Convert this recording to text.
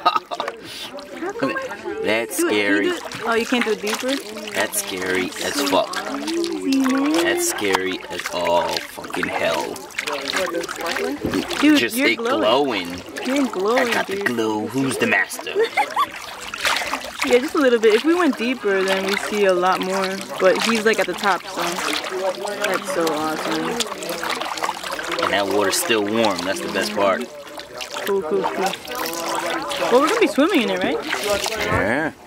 That's scary. Oh, you can't do it deeper? That's scary as fuck. That's scary as all fucking hell. Dude, Just you're it glowing. You're glowing, I got the glow. Who's the master? Yeah, just a little bit. If we went deeper, then we see a lot more. But he's like at the top, so that's so awesome. And that water's still warm. That's the best part. Cool, cool, cool. Well, we're gonna be swimming in it, right? Yeah.